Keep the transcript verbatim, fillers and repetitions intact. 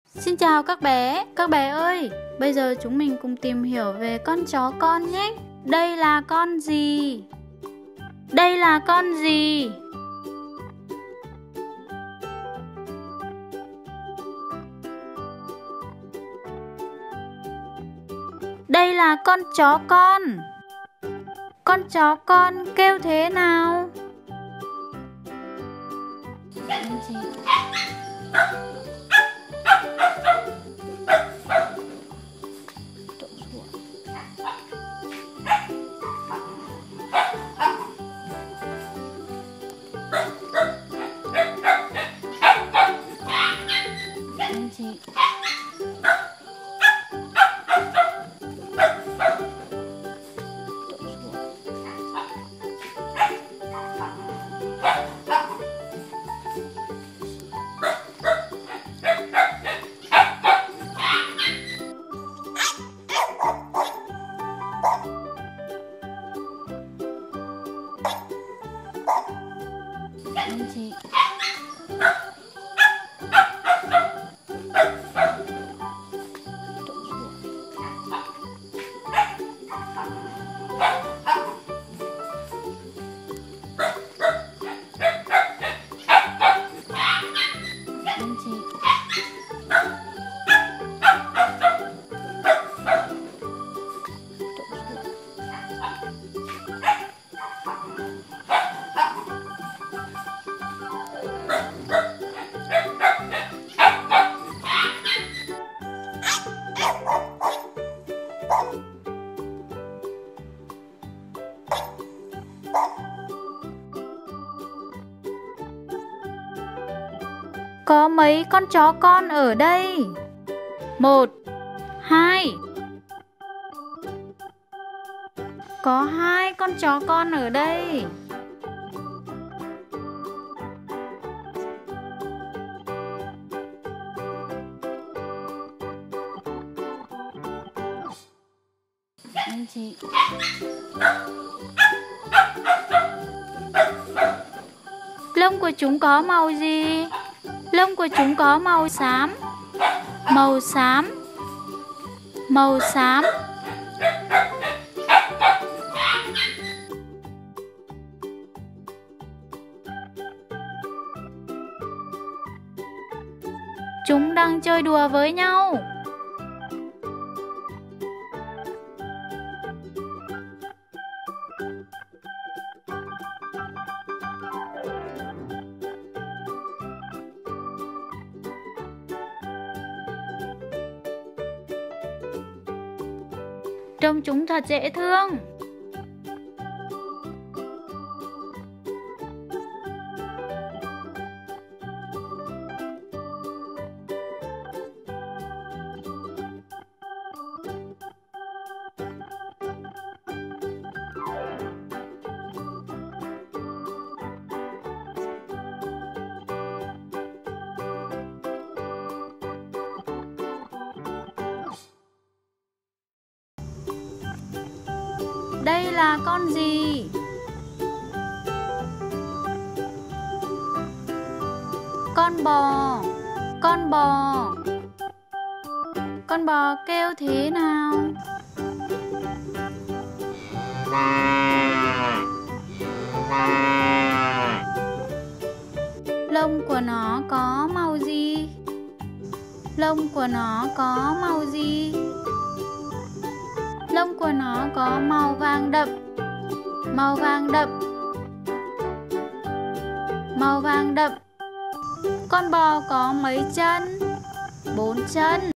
Xin chào các bé, các bé ơi, bây giờ chúng mình cùng tìm hiểu về con chó con nhé. Đây là con gì? Đây là con gì? Đây là con chó con. Con chó con kêu thế nào? Anh chị. Anh chị. Có mấy con chó con ở đây? Một, hai. Có hai con chó con ở đây. Anh chị. Lông của chúng có màu gì? Lông của chúng có màu xám. Màu xám. Màu xám. Chúng đang chơi đùa với nhau. Trông chúng thật dễ thương. Đây là con gì? Con bò. Con bò. Con bò kêu thế nào? Lông của nó có màu gì? Lông của nó có màu gì? Lông của nó có màu vàng đậm. Màu vàng đậm. Màu vàng đậm. Con bò có mấy chân? Bốn chân.